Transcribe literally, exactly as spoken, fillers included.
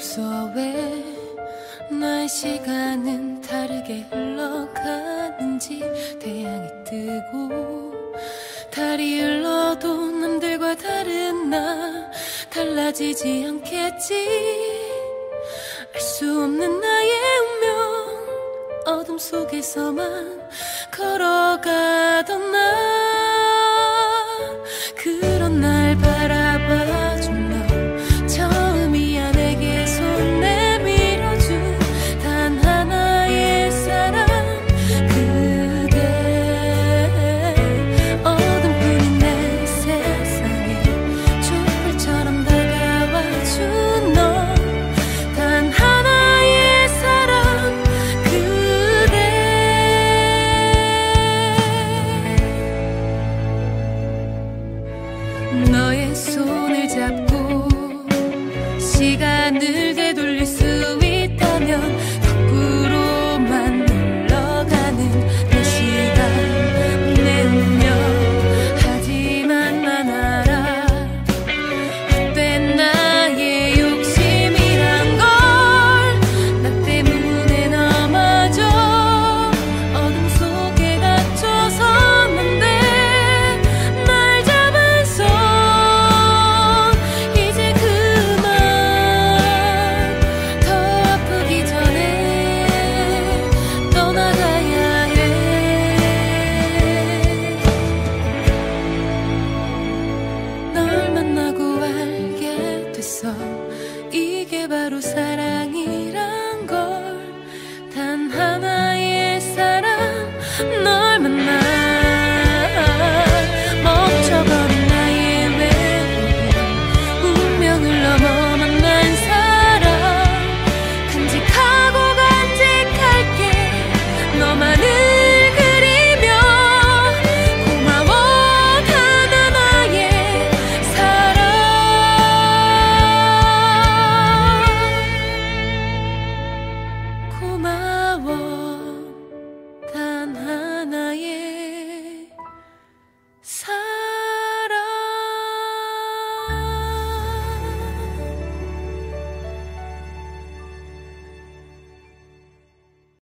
모르겠어 왜 나의 시간은 다르게 흘러가는지. 태양이 뜨고 달이 흘러도 남들과 다른 나 달라지지 않겠지. 알 수 없는 나의 운명, 어둠 속에서만 걸어가던 나. 그런 날 바라봐준 너, 처음이야 내게 손 내밀어준 단 하나의 사람 그대. 어둠뿐인 내 세상에 촛불처럼 다가와준 너, 단 하나의 사람 그대. 너의 손을 잡고 시간을 되돌려